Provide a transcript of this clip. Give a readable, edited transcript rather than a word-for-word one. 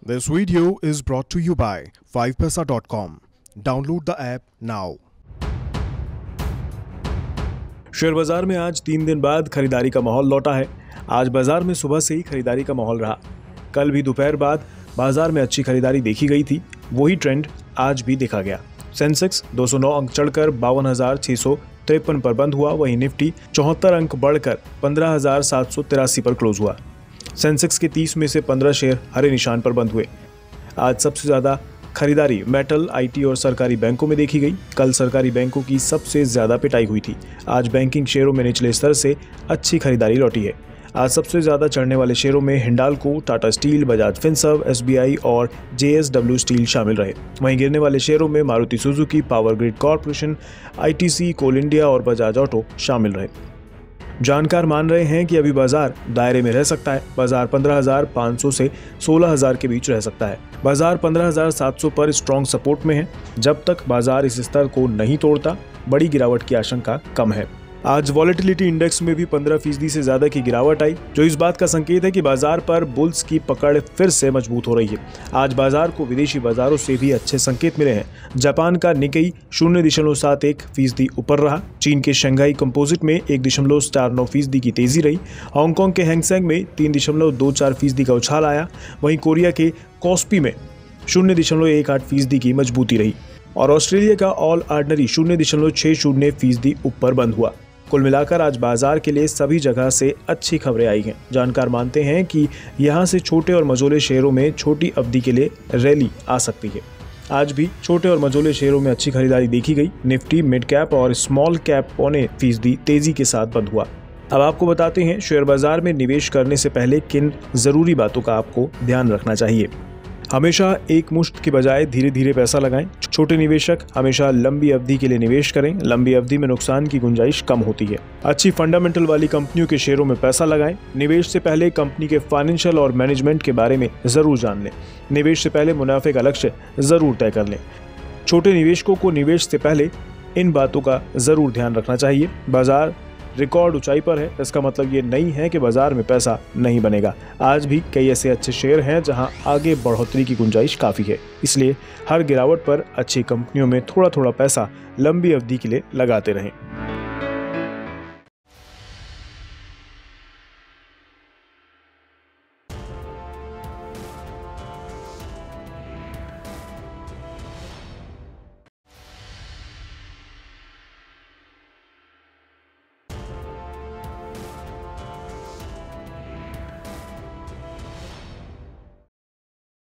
This video is brought to you by 5paisa.com. Download the app now. Share बाजार में आज 3 दिन बाद खरीदारी का माहौल लौटा है। आज बाजार में सुबह से ही खरीदारी का माहौल रहा। कल भी दोपहर बाद बाजार में अच्छी खरीदारी देखी गई थथी। वही ट्रेंड आज भी देखा गया। सेंसेक्स 209 अंक चढ़कर 52,653 पर बंद हुआ। वहीं निफ्टी 74 अंक बढ़कर 15,783 पर क्लोज हुआ। सेंसेक्स के 30 में से 15 शेयर हरे निशान पर बंद हुए। आज सबसे ज्यादा खरीदारी मेटल, आईटी और सरकारी बैंकों में देखी गई। कल सरकारी बैंकों की सबसे ज्यादा पिटाई हुई थी। आज बैंकिंग शेयरों में निचले स्तर से अच्छी खरीदारी लौटी है। आज सबसे ज्यादा चढ़ने वाले शेयरों में हिंडाल्को, टाटा स्टील, बजाज फिनसर्व, एसबीआई और जेएसडब्ल्यू स्टील शामिल रहे। वहीं गिरने वाले शेयरों में Maruti Suzuki, Power Grid Corporation, ITC, Coal India और बजाज ऑटो शामिल रहे। जानकार मान रहे हैं कि अभी बाजार दायरे में रह सकता है। बाजार 15,500 से 16,000 के बीच रह सकता है। बाजार 15,700 पर स्ट्रॉन्ग सपोर्ट में है। जब तक बाजार इस स्तर को नहीं तोड़ता, बड़ी गिरावट की आशंका कम है। आज वॉलेटिलिटी इंडेक्स में भी 15% से ज्यादा की गिरावट आई, जो इस बात का संकेत है कि बाजार पर बुल्स की पकड़ फिर से मजबूत हो रही है। आज बाजार को विदेशी बाजारों से भी अच्छे संकेत मिले हैं। जापान का निकेई 0.71% ऊपर रहा। चीन के शंघाई कंपोजिट में 1.49% की तेजी रही। हांगकांग के हैंगसेंग में 3.24% का उछाल आया। वहीं कोरिया के कॉस्पी में 0.18% की मजबूती रही और ऑस्ट्रेलिया का ऑल ऑर्डिनरी 0.60% ऊपर बंद हुआ। कुल मिलाकर आज बाजार के लिए सभी जगह से अच्छी खबरें आई हैं। जानकार मानते हैं कि यहां से छोटे और मझोले शेयरों में छोटी अवधि के लिए रैली आ सकती है। आज भी छोटे और मझोले शेयरों में अच्छी खरीदारी देखी गई। निफ्टी मिड कैप और स्मॉल कैप 0.25% तेजी के साथ बंद हुआ। अब आपको बताते हैं शेयर बाजार में निवेश करने से पहले किन जरूरी बातों का आपको ध्यान रखना चाहिए। हमेशा एक मुश्त के बजाय धीरे धीरे पैसा लगाएं। छोटे निवेशक हमेशा लंबी अवधि के लिए निवेश करें। लंबी अवधि में नुकसान की गुंजाइश कम होती है। अच्छी फंडामेंटल वाली कंपनियों के शेयरों में पैसा लगाएं। निवेश से पहले कंपनी के फाइनेंशियल और मैनेजमेंट के बारे में जरूर जान लें। निवेश से पहले मुनाफे का लक्ष्य जरूर तय कर लें। छोटे निवेशकों को निवेश से पहले इन बातों का जरूर ध्यान रखना चाहिए। बाजार रिकॉर्ड ऊंचाई पर है, इसका मतलब ये नहीं है कि बाजार में पैसा नहीं बनेगा। आज भी कई ऐसे अच्छे शेयर हैं जहां आगे बढ़ोतरी की गुंजाइश काफ़ी है। इसलिए हर गिरावट पर अच्छी कंपनियों में थोड़ा थोड़ा पैसा लंबी अवधि के लिए लगाते रहें।